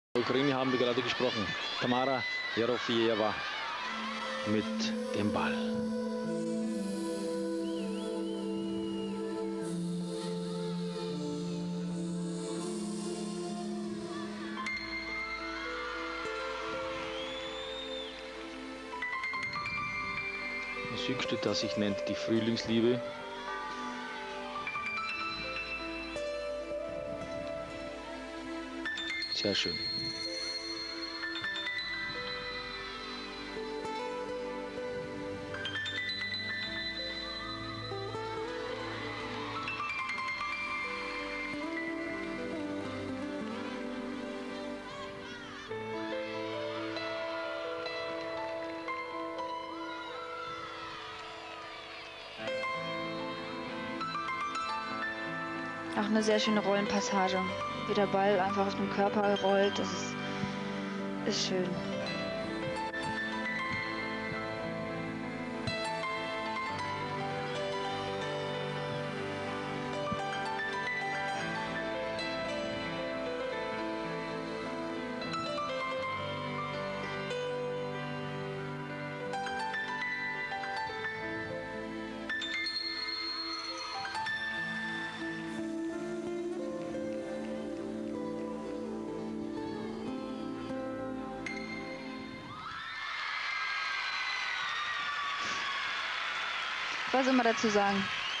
Ukraine haben wir gerade gesprochen. Tamara Yerofeeva mit dem Ball. Musikstück, das sich nennt die Frühlingsliebe. Sehr schön. Auch eine sehr schöne Rollenpassage. Wie der Ball einfach aus dem Körper rollt, das ist schön. Was immer dazu sagen.